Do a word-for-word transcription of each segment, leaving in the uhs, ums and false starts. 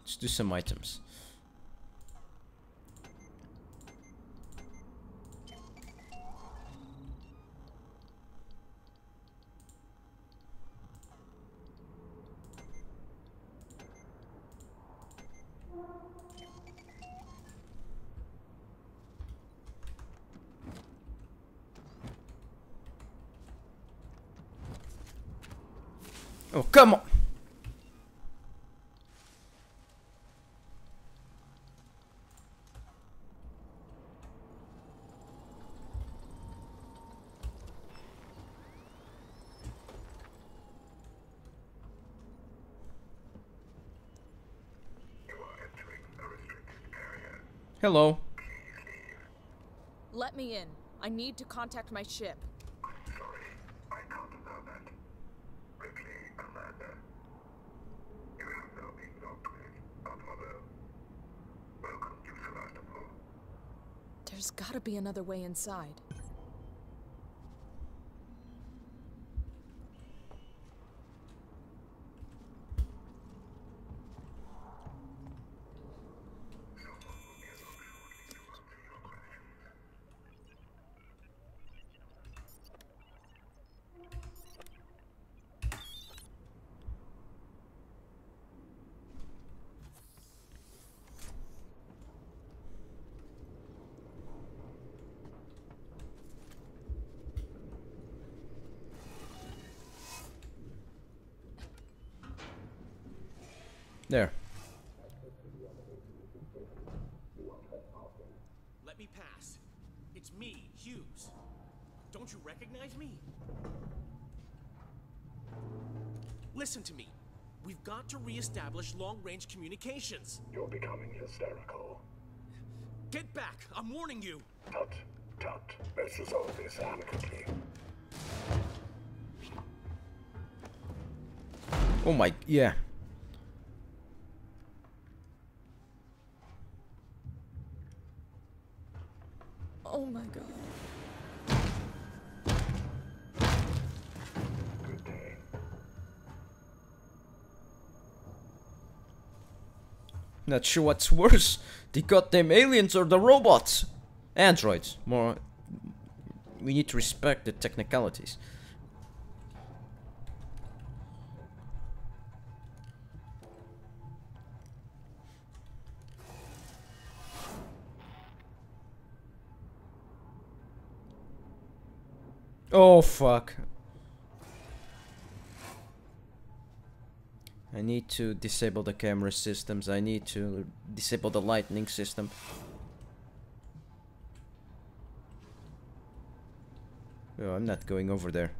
Let's do some items. Oh, come on! Hello. Let me in. I need to contact my ship. Sorry, I can't allow that. Ripley, Amanda. You have now been locked with Apollo. Welcome to Sevastopol. There's gotta be another way inside. There. Let me pass. It's me, Hughes. Don't you recognize me? Listen to me. We've got to re-establish long-range communications. You're becoming hysterical. Get back! I'm warning you! Tut, tut. Let's resolve this amicably. Oh my, yeah. Oh my god. Good day. Not sure what's worse, the goddamn aliens or the robots. Androids. More. We need to respect the technicalities. Oh fuck. I need to disable the camera systems. I need to disable the lightning system. Oh, I'm not going over there.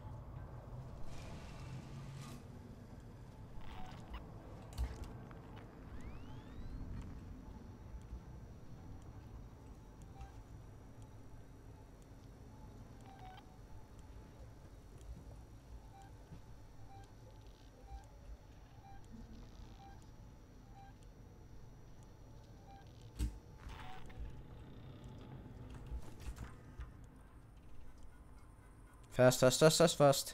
Fast, fast, fast, fast, fast.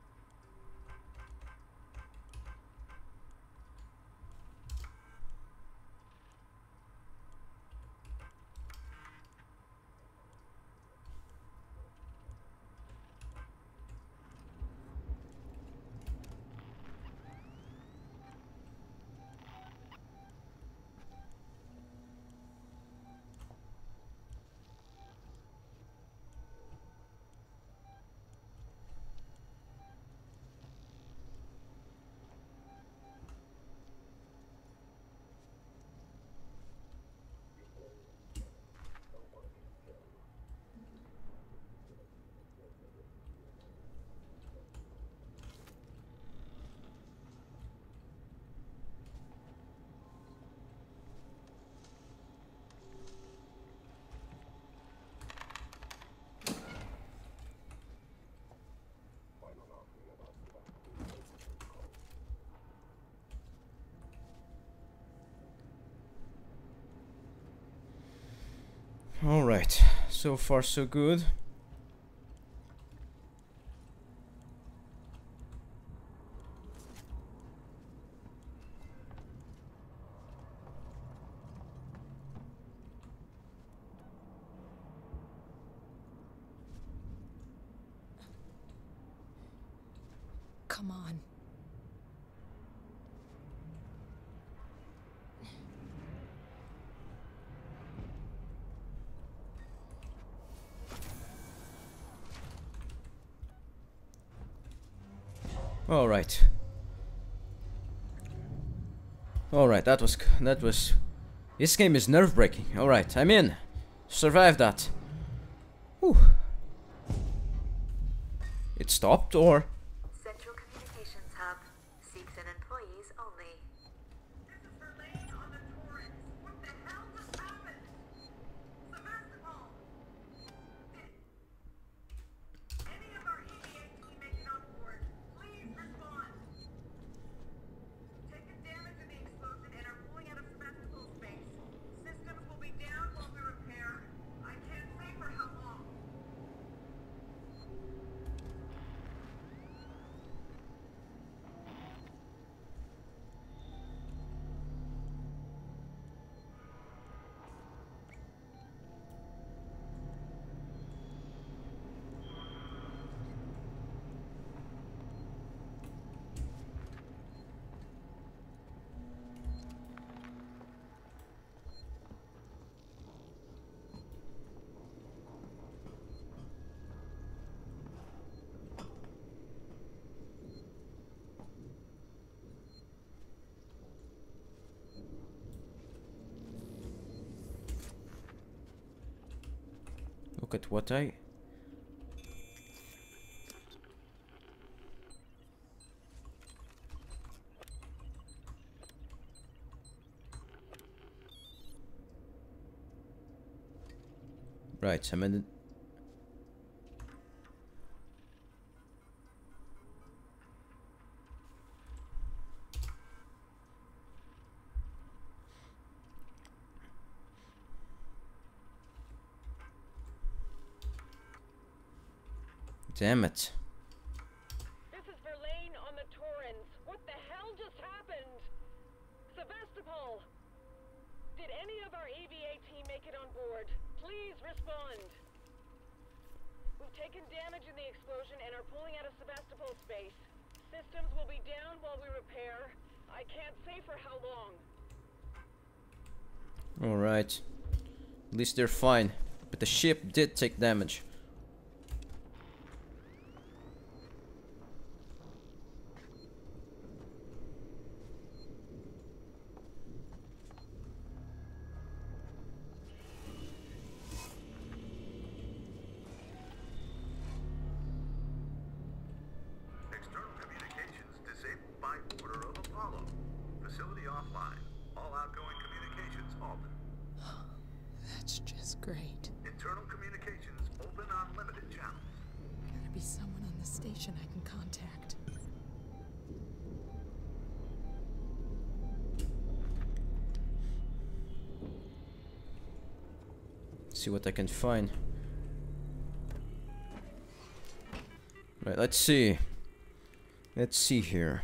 Alright, so far so good. Come on. All right. All right. That was that was. This game is nerve-wracking. All right, I'm in. Survived that. Whew. It stopped, or? Central Communications Hub. Seeks and employees only. This is Verlaine on the Torrens. What the hell just happened? Sebastopol! Did any of our E V A team make it on board? Please respond. Taken damage in the explosion and are pulling out of Sebastopol space. Systems will be down while we repair. I can't say for how long. Look at what I... Right, I'm in... Damn it. This is Verlaine on the Torrens. What the hell just happened? Sebastopol! Did any of our E V A team make it on board? Please respond. We've taken damage in the explosion and are pulling out of Sebastopol space. Systems will be down while we repair. I can't say for how long. Alright. At least they're fine. But the ship did take damage. External communications disabled by order of Apollo. Facility offline. All outgoing communications halted. That's just great. Internal communications open on limited channels. Gotta be someone on the station I can contact. See what I can find. Right, let's see. Let's see here.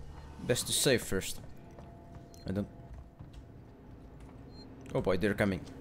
Best to save first. I don't... Oh boy, they're coming.